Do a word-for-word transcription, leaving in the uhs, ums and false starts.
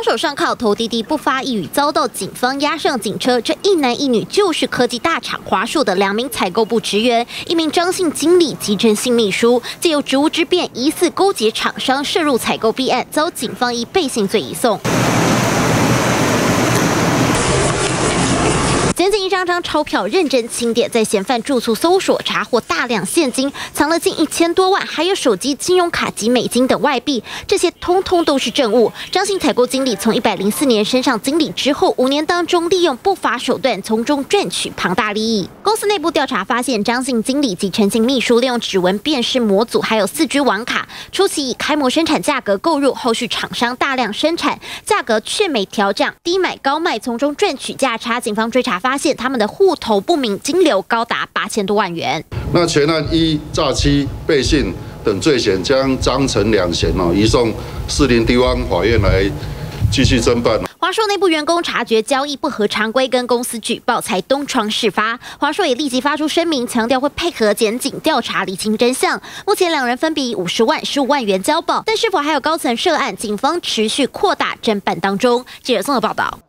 手上铐，头低低不发一语，遭到警方押上警车。这一男一女就是科技大厂华硕的两名采购部职员，一名张姓经理及陈姓秘书，借由职务之便，疑似勾结厂商涉入采购弊案，遭警方以背信罪移送。 检警一张张钞票认真清点，在嫌犯住处搜索，查获大量现金，藏了近一千多万，还有手机、信用卡及美金等外币，这些通通都是证物。张姓采购经理从一百零四年升上经理之后，五年当中利用不法手段从中赚取庞大利益。公司内部调查发现，张姓经理及陈姓秘书利用指纹辨识模组，还有四 G 网卡，初期以开模生产价格购入，后续厂商大量生产，价格却没调涨，低买高卖，从中赚取价差。警方追查发现，他们的户头不明金流高达八千多万元。 那全案依诈欺、背信等罪嫌，将张陈两嫌哦移送士林地方法院来继续侦办。 华硕内部员工察觉交易不合常规，跟公司举报，才东窗事发。华硕也立即发出声明，强调会配合检警调查，厘清真相。目前两人分别以五十万、十五万元交保，但是否还有高层涉案，警方持续扩大侦办当中。记者综合报道。